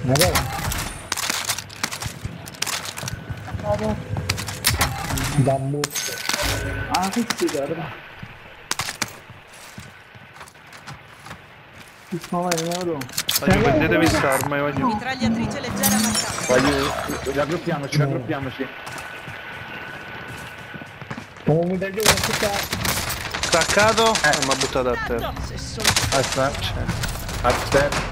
Magari. Da molto. Ah, che si guarda. Ci sono venuto. Voglio, prendetevi st'arma, voglio. Mitragliatrice leggera marcata. Voglio, raggruppiamoci. Come mi dai giù Staccato e mi ha buttato a terra. Aspetta.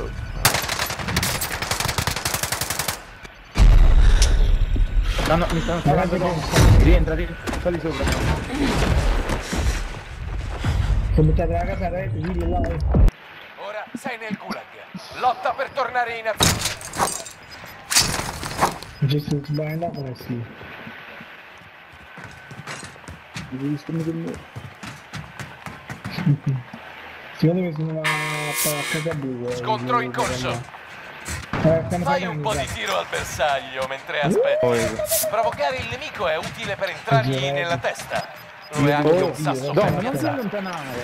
No, mi stanno sparando contro. Rientra, sali sopra. Se buttate la casa rete, dillo là. Ora sei nel gulag. Lotta per tornare in azione. Ci sono sbagliato come sì. Secondo me sono a casa blu. Scontro in corso. Fai un po' di tiro al bersaglio mentre aspetti. Provocare il nemico è utile per entrargli nella testa. Lo è anche un sasso per non si piazzare. allontanare.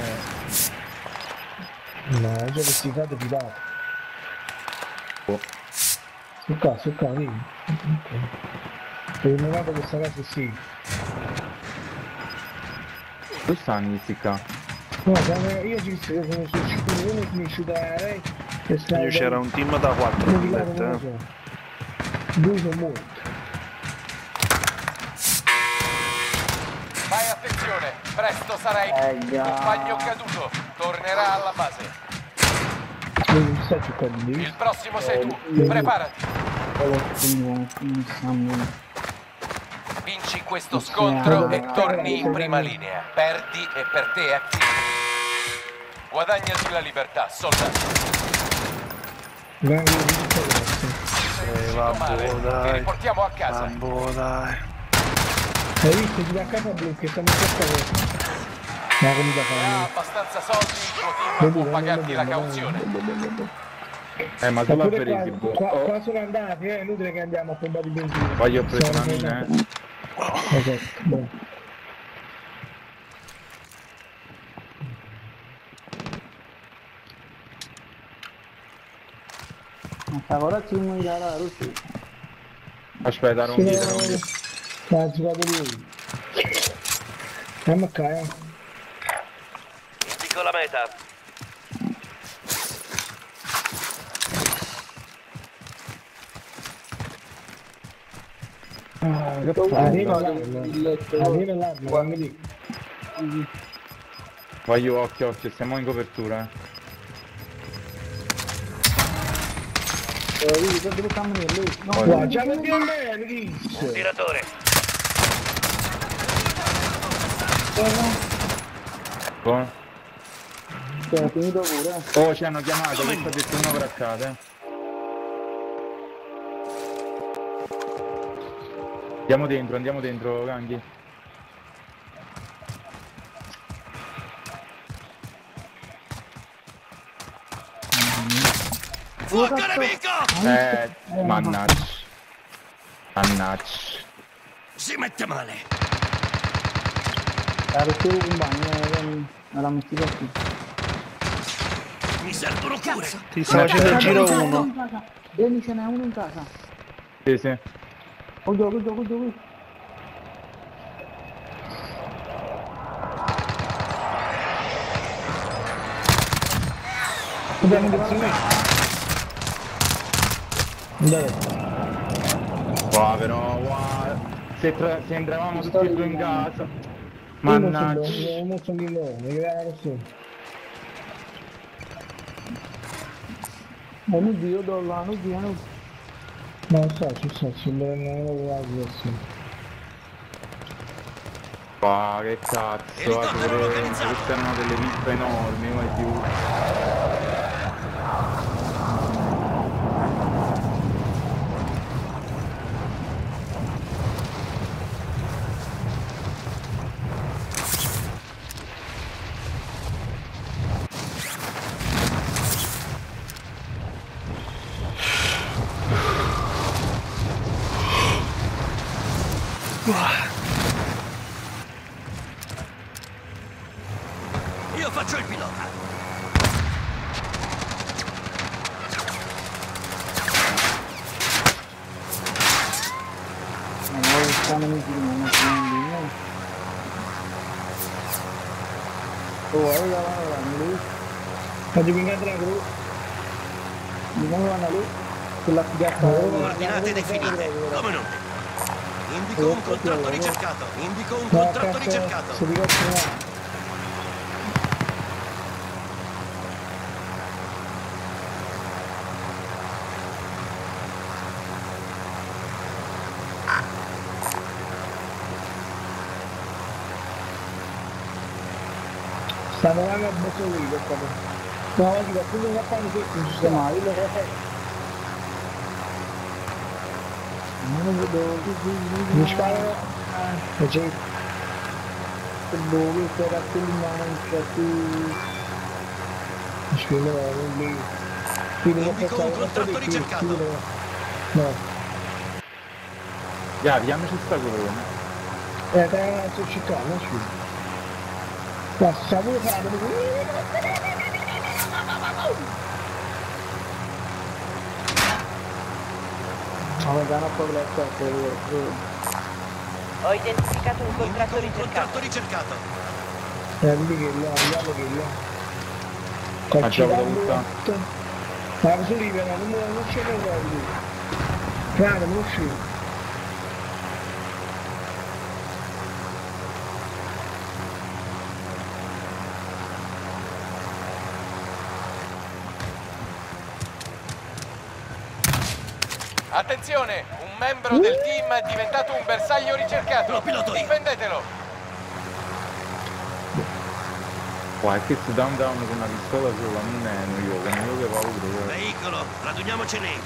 No, già che si cade pilato. Su qua, vedi. Per il momento questa casa sì. Dove stanno questi qua? No, io ci sono su 5 finisci da lei. C'era un team da 4 Due sono morti. Fai attenzione, presto sarai compagno caduto. Tornerà alla base. Il prossimo sei tu, preparati. Vinci questo scontro e torni in prima linea. Perdi e per te è finito. Guadagnati la libertà, soldato. Vabbè, Ti dai. riportiamo a casa. Vabbè, dai. Hai visto di da casa blu che stanno cercando? Ma come da Ha fare? abbastanza soldi, il tuo team può pagarti la cauzione. Ma tu l'ha preso. Qua sono andati, è inutile che andiamo a pompare di benzina. Poi ho preso una mina, Esatto, boh. Ora ci muoverà la Russia. Aspetta, ero un dietro. Ha giocato lui. Andiamo qua, Indico la meta. Arriva l'arma, non mi dico. Voglio occhio, stiamo in copertura. Qua, già lo abbiamo visto. Tiratore. Come? Finito pure. Oh, ci hanno chiamato, questo ha detto una braccata. Andiamo dentro, Ganghi. Fuoco nemico! Mannaggia. Si mette male. Ero solo un bagno, la mettiamo qui. Mi servono cure. Ti sta facendo il giro 1. Vieni, ce n'è uno in casa. Sì. Guarda. Dobbiamo andare. Qua però, se entravamo tutti e due in casa. Mannaggia. Non sono di nuovo, mi vedeva così. Non Dio, non Dio. Non so, ci non la direzione. Qua, che cazzo, queste erano delle pippe enormi, mai più. Io faccio il pilota. Stanno mi girano, oh, allora vanno lì. Fagli pingare la gru. Di nuovo vanno lì. Sulla figata. Coordinate definite. Come no? Indico un contratto ricercato. Indico un contratto ricercato. Si ricostruirà. Stanno là a bocca lì, per favore. No, oggi qualcuno va a fare questo, non ci sta mai, lo mi sparo e c'è dove c'era quell'inizio mi scrivo lì Indico un contratto ricercato. no vediamoci sta cosa. te la sto cercando, non scrivo ma sta pure fare Ho identificato un contratto Indico un contratto ricercato. ricercato. vedi che là, vediamo che là Facciamo la puttana. ma così libera, non c'è mai soldi frate, non uscire Attenzione, un membro del team è diventato un bersaglio ricercato. Lo piloto io. Difendetelo. Qualche down con una pistola sola non è noioso, che paura. Veicolo, raduniamocene.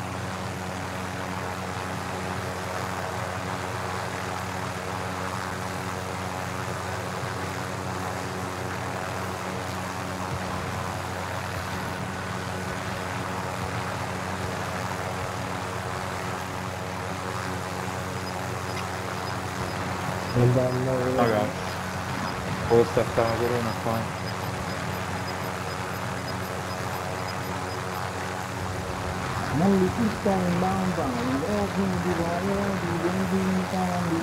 Ragazzi, forse sta la corona qua. Non li si stanno mandando, di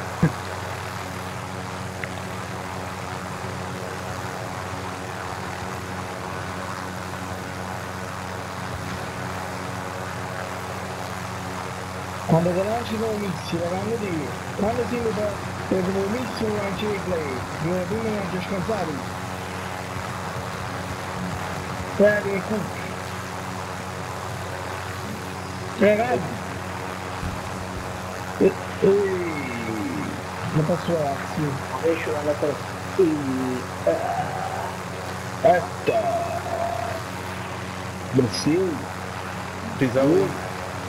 quando te lanci come missile, quando si vede come missile lanci i play, dove prima non ci scansare. Guarda che cucci. Ragazzi. Non posso ragazzi. Esce dalla testa. Etta. Brasil. Pisau.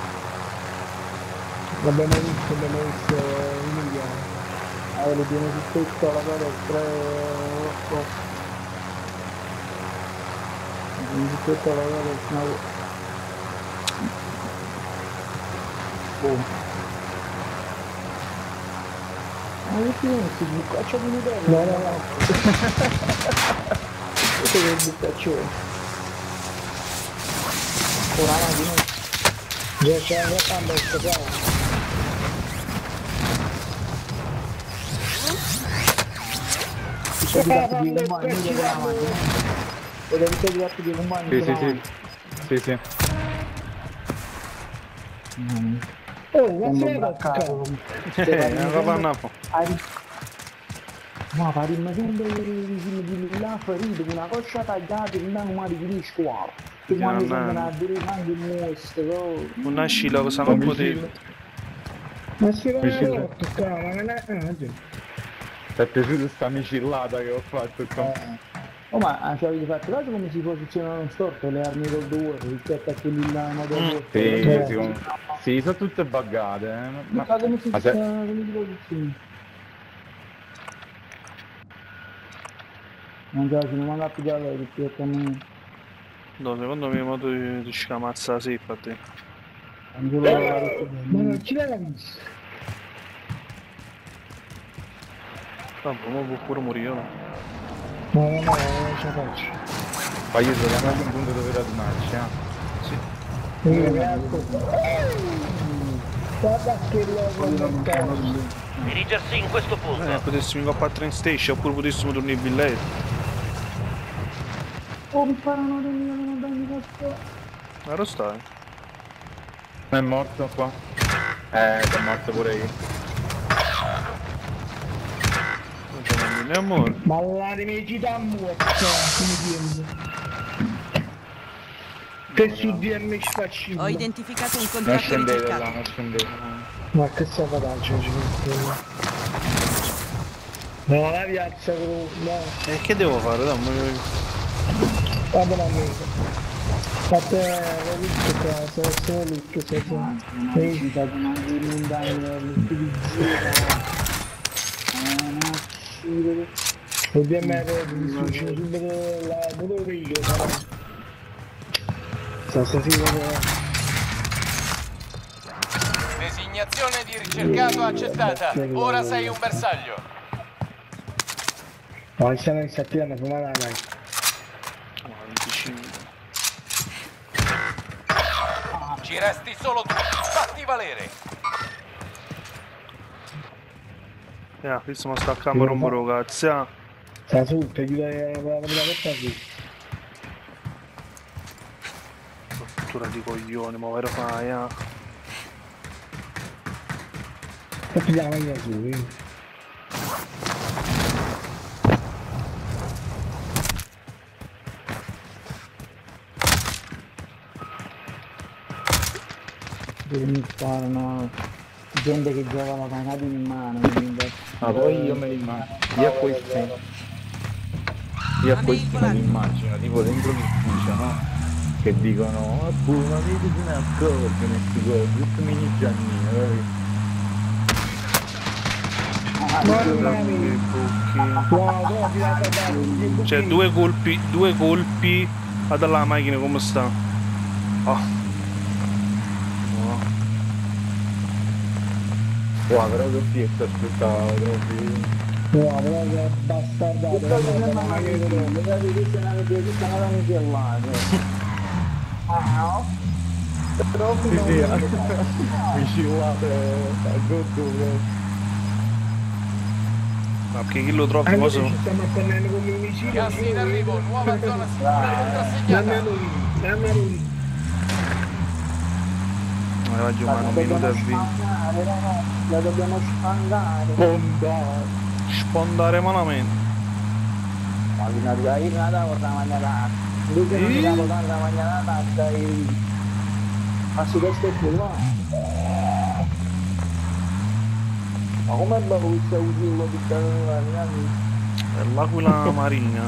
L'abbiamo visto Emilia. Lo tiene su tutto alla palestra Rocco. Tiene su tutto alla palestra. Ma che ti metti? Il bucaccio di Nutella? No. Questo è il bucaccio. Ora di noi. Già c'è una gamba e bravo. Sono arrivati di un bagno con la macchina. Ed è arrivati di un bagno con la macchina. Sì. Oh, ma sei braccato? Ma pari ma sempre di là ferito con una coscia tagliata in mano male di squalo. Che quando sono a dire anche il mostro. Un ascilla cosa non potevi. Ma si va a toccare, ma non è... Ti è piaciuta sta micillata che ho fatto qua? Oh ma ci avete fatto caso come si posizionano storto le armi col 2 rispetto a quelli là modello? Sì, sono tutte buggate, Ma come si posiziona? Non so, se non manda a pigliare rispetto a me. No, secondo me il modo di scamazza sì, infatti. Ma non ci l'hai visto? Vabbè, ma può pure morire, no? No, non ce la faccio. Poi io troviamo anche un punto dove radunarci, Sì. Guarda che logo. Dirigersi in questo punto. Potessimo incoppare a train station oppure potessimo tornare in villetta. Oh, mi sparano da mio, non danno cazzo. Ma lo stai? È morto qua. Sono morto pure io. Non c'è niente, amore. Ma la dimecità morta, come dire. Che su DM spacciamo. Ho identificato un Non contratto scendete ricercato. là, non scendete. Ma che sta facendo? No, la piazza no. E che devo fare? Dammi. Guarda la mesa. Fate l'ho visto qua, se lo che sei qua. Ci date una rimandare Ovviamente mi succede subito la pure io, però. Sta Designazione di ricercato accettata. Ora sei un bersaglio. Ma stiamo in settimana, come la dai? 25. Ci resti solo tu. Fatti valere. Qui stiamo staccando un po' cazzo. Sta su, ti aiuta la porta qui. Rottura di coglioni, ma vero fai, E pigliamo la macchina su, mi sparano gente che gioca la panata in mano. Ma poi io me li immagino. Io poi me li immagino, tipo dentro l'ufficio, no? Che dicono, ma vedi che ne accorge, questi gol, giusto mini Giannino, capito? Cioè due colpi a dare la macchina come sta. Oh. No. Wow, però che fietta aspettavo, troppi. No, però che bastardato. Mi scivolate a gotto. Ma perché chi lo trovi cosa? Ci stiamo attendendo come un micino. Gas in arrivo, nuova zona sicura contrassegnata. Dammi lui. Va giù, ma un minuto e 20. La dobbiamo spandare. Spondare malamente. Ma fino a arrivare in nata cosa mangiata. Lui che non mi dà tanta mangiata dai. Ma su questo è quello. Ma com'è bello questo usillo di È l'aquila marina.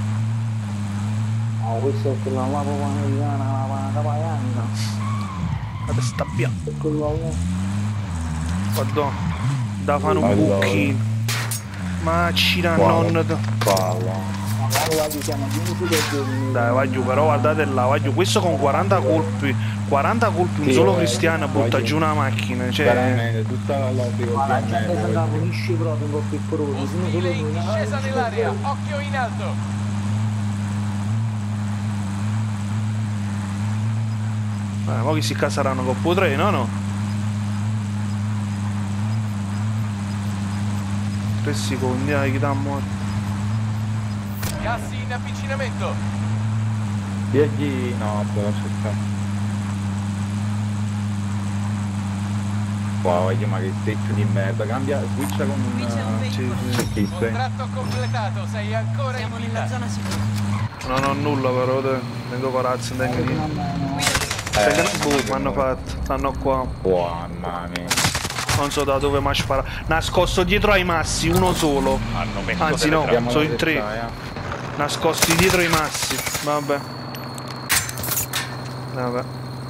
Ma questo è quello là proprio americana, la panata paiana. La testa bianca. È quello là. Guarda, da fare un buchino. Ma ci da nonna. Ma allora diciamo, Dai, va giù, però guardate là, va giù. Questo con 40 colpi. 40 colpi, un solo cristiano butta giù una macchina. Cioè. Veramente, tutta la lobby ma la gente se la pulisce proprio un po' più crudo. Ostile in discesa nell'aria, occhio in alto. Ma che si caseranno con potrei, no? 3 secondi, che da morto. Gas in avvicinamento. Viaggi, no, però c'è stato. Wow, ma che steccio di merda, cambia, switcha con Qui c'è un veicolo. Contratto completato, sei ancora in Siamo nella vita. zona sicura. Non ho nulla però, tengo corazza, tengo niente. Mi hanno fatto, stanno qua. Wow, mamma mia. Non so da dove mi ha sparato. Nascosto dietro ai massi, uno solo. Anzi no, sono in 3. Nascosti dietro ai massi. Vabbè. Vabbè.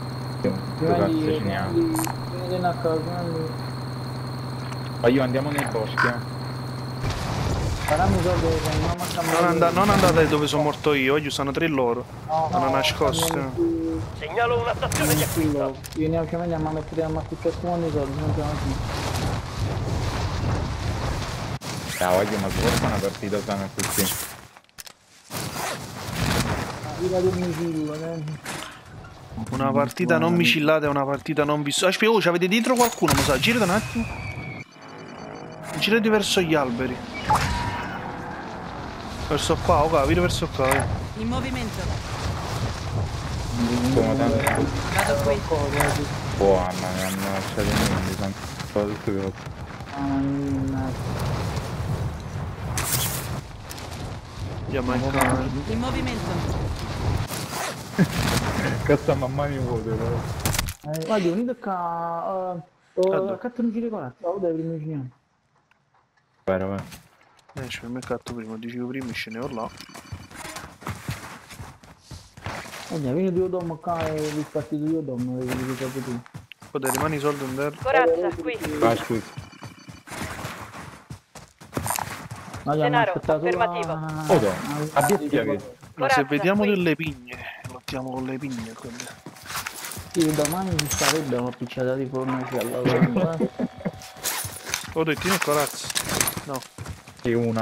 Ma io andiamo nei boschi. Non andate dove sono morto io, oggi sono 3 loro. Sono nascosti. Segnalo una stazione di acquisto. Io neanche andiamo a mettere a tutti i soldi, non siamo qui. Voglio, ma si può fare una partita sana così? Vita del misillo, Una partita non micillata e una partita non vissuta. Aspetta, oh, avete dietro qualcuno, mi sa? Girate un attimo. Girate verso gli alberi. Verso qua, ok, vedi verso qua. In movimento. Sono tanti. Vado qui. Oh, mamma mia, hanno lasciato niente, sono tutte cose. Andiamo in casa. In movimento. Cazzo, mamma mia vuote, però. Guarda, venite qua. Cattoncini con l'altro, dai, prima vicino. Vai, vai. C'è il mercato prima, dicevo prima, scenevo là. Guarda, vieni due dom qua e il partito due dom, vedi che tu. Poi rimani i soldi in terra. Corazza, qui. Vai, scusa. Denaro, affermativo. Oh, no, abbiamo che. Ma se Corazza, vediamo qui. delle pigne, lottiamo con le pigne quelle. Sì, domani ci sarebbe una picciata di fornaciella. Oh, dai, tieni il corazzo. No. Sì, una.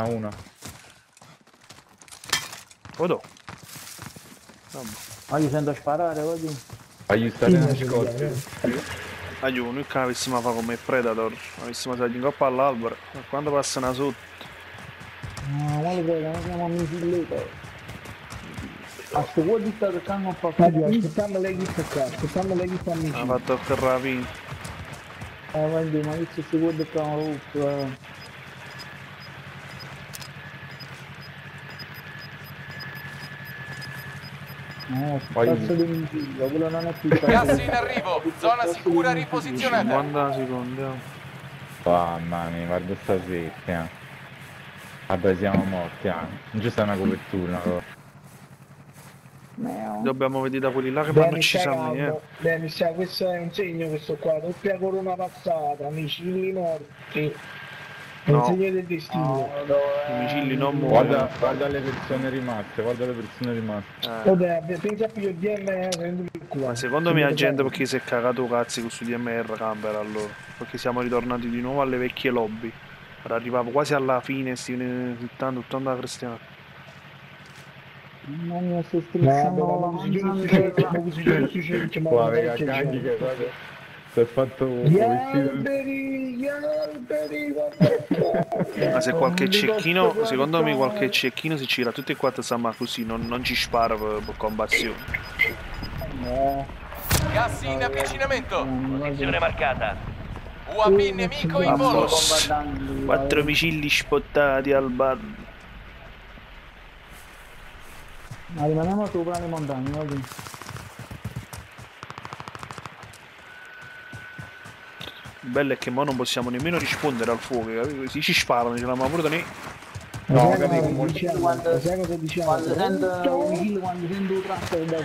Oh, no. Vabbè. Ma io sento sparare, vedi? Fagli stare nascosti. Aiuto, noi che avessimo fatto come Predator, avessimo stato in coppa all'albero, quando passano sotto. No, ma lo vedo, non siamo amici lì. A sto vuoi di stare cercando un po' Aspettiamo lei chi sta qua, aspettiamo lei chi sta amici. Ha fatto il terrapino. Guarda, ma io si vuoi di qua tutto, No, cazzo di missile, quello non è più Gas in arrivo, zona sicura riposizionata. 50 secondi. Mamma mia, guarda sta secchia. Vabbè, siamo morti, non c'è sta una copertura, no? Dobbiamo vedere da quelli là che mi hanno ucciso a me, Bene, sa, questo è un segno, questo qua, doppia corona passata, micilli morti. È un No. segno del destino. I micilli non muoiono. Guarda le persone rimaste, Vabbè, pensa più al DMR, prendi il culo. Ma secondo me la gente perché si è cagato cazzi con su DMR camper allora. Perché siamo ritornati di nuovo alle vecchie lobby. Ora arrivavo quasi alla fine, tanto da cristiano. Non mi sto stressando la Qua, raga, cagli che guarda. Si è fatto gli alberi, guarda. Ma se qualche cecchino, secondo me qualche cecchino si gira tutti e quattro stiamo così, non ci spara per combazione. Gas in avvicinamento. Posizione marcata. UAV nemico in volo. 4 micilli spottati al bar. Ma rimaniamo sopra le montagne, vedi? Il bello è che mo non possiamo nemmeno rispondere al fuoco, capito? Si ci sparano, ce l'abbiamo pure noi. No, Sai vedi, cosa diciamo? Quando sento un kill, quando sento un tratto da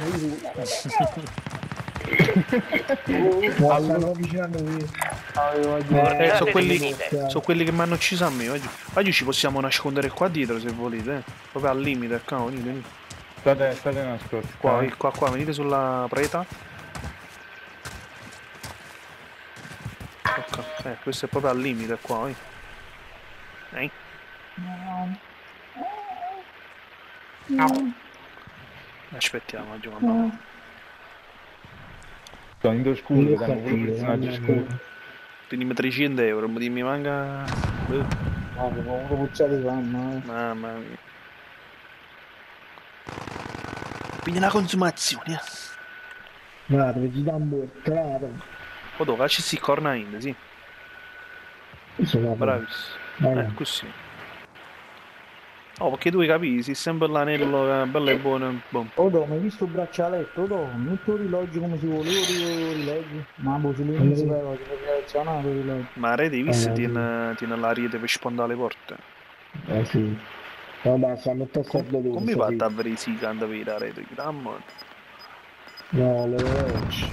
Stanno avvicinando qui. Sono quelli che mi hanno ucciso a me oggi. Oggi ci possiamo nascondere qua dietro se volete, proprio al limite, qua, venite. State nascosti. Qua, venite sulla preta. Ok, questo è proprio al limite qua, Aspettiamo, giochiamo. Sono in due scuri, danno pure personaggi scuri. Quindi 300 euro, mi manca... un pucciato di fanno, Mamma mia. Quindi la consumazione, Guarda, ci dà un claro. Oh, dove ci corna in, sì. Bravissimo. Così. Oh, perché tu capisci, sei sempre l'anello bello e buono. Odo, mi hai visto il braccialetto? Odo, metto l'orologio come si vuole, io rileggi. Ma boh, se lui non si può selezionare l'orologio. Ma Rete, hai visto, tiene la rete per spondare le porte? Sì. No, basta, metto come fa a avere sì quando vedi la rete? No, l'orologio.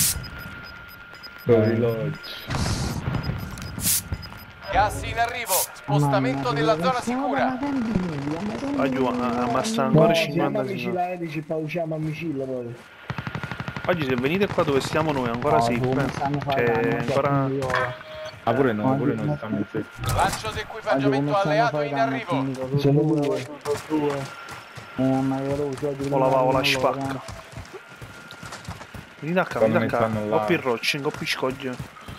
Gas in arrivo, spostamento della zona sicura. Ammazza ancora 50 secondi. Ci pauciamo a micilla poi. Oggi se venite qua dove stiamo noi ancora safe, cioè ancora... Ah, pure noi stiamo in safe. Lancio di equipaggiamento alleato in arrivo. Sono due. O la spacca. Vieni da qua, Quando vieni da qua. mi stanno là. Coppi il roccio, coppi scoglio.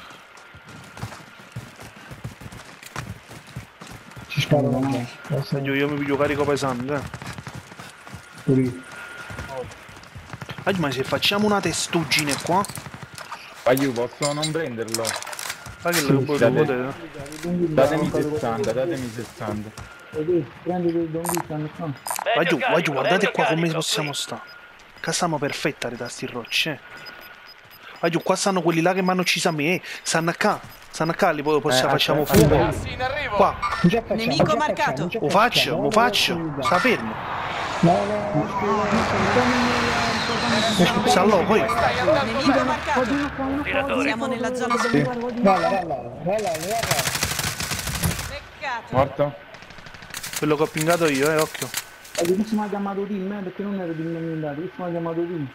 Ci sparo no. Io mi piglio carico pesante, ma se facciamo una testuggine qua, Aiu, posso non prenderlo? ma che lo potete? Datemi 60, datemi 60. Prendi il Don stanno qua. Vai giù, guardate qua come possiamo stare. Qua stiamo perfetta da sti rocce. Vai giù, qua stanno quelli là che mi hanno ucciso a me, stanno qua, li facciamo fuoco. Gas in arrivo. Qua, Nemico marcato. lo faccio, sta fermo. Salò, poi. Stai andando Nemico bene. marcato. Siamo nella zona sicura. Guarda. Peccato. Morto? Quello che ho pingato io, occhio. Chi mi ha chiamato team, perché non ero team andato, chi mi ha chiamato team?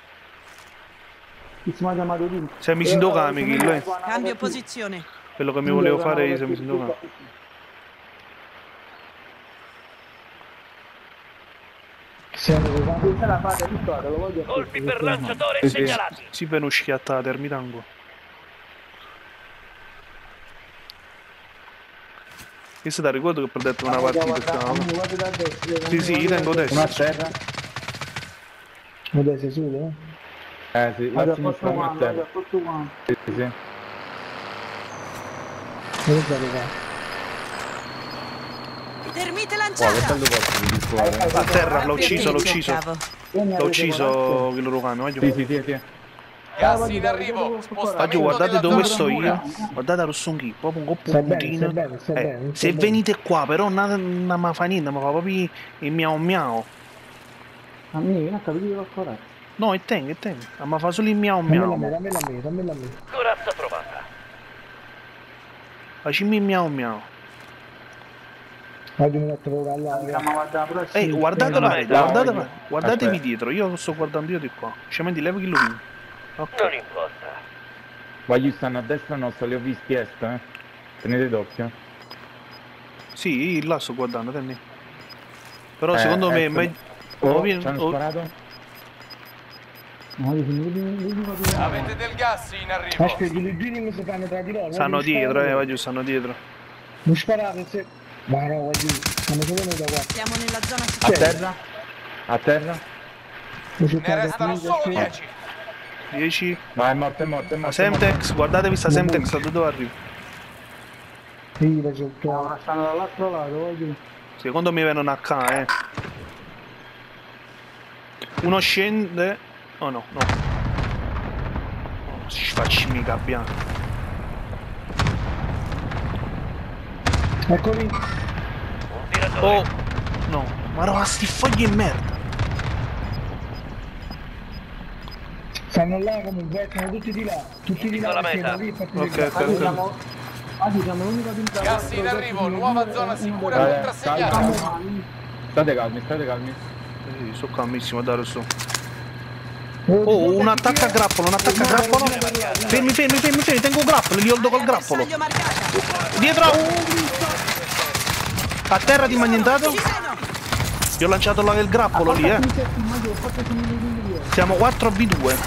Chi mi ha chiamato team? Sei mi sinto Kami, Kill, Cambio posizione. Quello che mi volevo fare io, sei mi sinto Kami. Questa la fate tutta, te lo voglio. Colpi per lanciatore segnalati. Si per schiatta a termitango. Io se ti ricordo che ho detto una partita. Sì, io tengo Uno a adesso. terra? Adesso solo? Sì, la sinistra uno a terra. Sì. Guardate qua. Termite Wow, che lanciata. bello posto di discutere. A terra, l'ho ucciso. Cercavo. L'ho ucciso il loro cane, vai giù. Sì. Gas in arrivo. Vai giù, Spostamento guardate della dove zona sto sicura. io. Guardate a Rossonghi, proprio un coppo Stai bene, puntino. stai bene. Se venite qua, però non mi fa niente, mi fa proprio il miau. A me non ha capito qualcosa. No, è tengo. Ma fa solo il miau. Dammela a me. Corazza provata. Facimi il miau. Oggi mi metto ora all'aria. Guardatevi dietro, io sto guardando io di qua. Scemendi, levo chi lo vino. Non importa. Voglio stanno a destra nostra, li ho visti est, Tenete d'occhio. Sì, là sto guardando, tenni. Però secondo me... Ci hanno sparato? Avete del gas in arrivo. Aspetta, i ligini mi si fanno tra di loro. Stanno dietro, vai giù, stanno dietro. Non sparate se... Ma no, vai giù. Stanno solo noi da qua. Siamo nella zona A sicura. terra? A terra? Ne restano solo 10. 10. No, è morto. La Semtex, guardatevi sta Semtex da dove arriva. Sì, la c'ho. Stanno dall'altro lato, vai giù. Secondo me vengono a K, Uno scende... Oh no. Facci mica bianco. Eccoli. Un tiratore. Oh! No, ma no, sti fogli di merda. Stanno là comunque, sono tutti di là. Tutti di là. La perché meta. da lì, infatti, Ok. Siamo l'unica team. Gas in arrivo. Nuova zona sicura contrassegnata. State calmi. Sì, sto calmissimo, dai, sto. Oh, un attacco a grappolo. Fermi, tengo un grappolo, li holdo col grappolo. Bersaglio marcata. Dietro! A terra di magnetato? Ci sono. Gli ho lanciato là il grappolo lì, Siamo 4v2.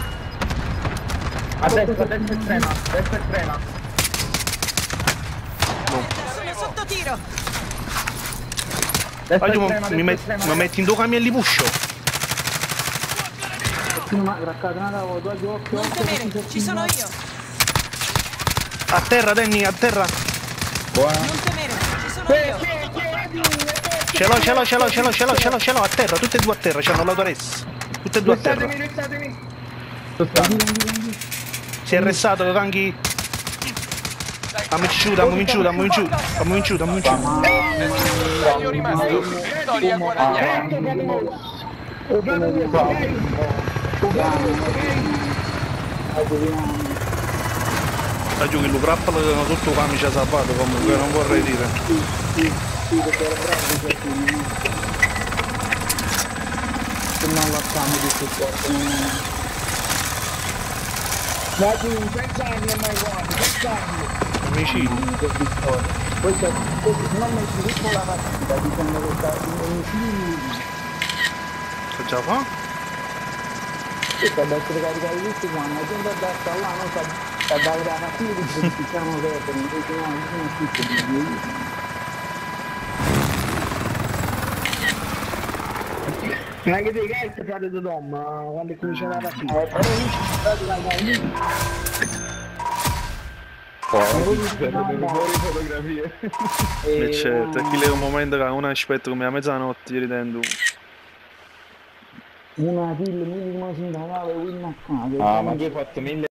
A destra estrema. Sono sotto tiro. Destra Vai giù, estrema, mi metti in due camion e li puscio. Non temere, Ci sono io. A terra, Danny, a terra. Buona. Non temere, ci sono io. Ce l'ho, a terra, tutte e due a terra, c'hanno l'autoress. Tutte e due a terra. Restatemi. Si è arrestato, Kangi. Dammi giù. Taglio rimasto. Vittoria guadagnata. Da giù che lo grappolo tutto Kami ci ha salvato comunque, non vorrei dire. Ma tu, pensarli a mai guardi, pensarli. Amici, Questo non mi sviluppo la partita, dicendo che sta in che già fa? sta da essere caricati tutti quanti, la gente da stare là, non sta da vedere la mattina che ci diciamo che invece no, non è tutto. Ma anche dei gatti fate da Tom, quando comincia la partita. Però lì ci state la lì. Per fuori fotografie. E certo, e qui è un momento che uno aspetta come a mezzanotte ridendo. Una kill minimo sindacale, win a caso. Ah, ma tu hai fatto 1000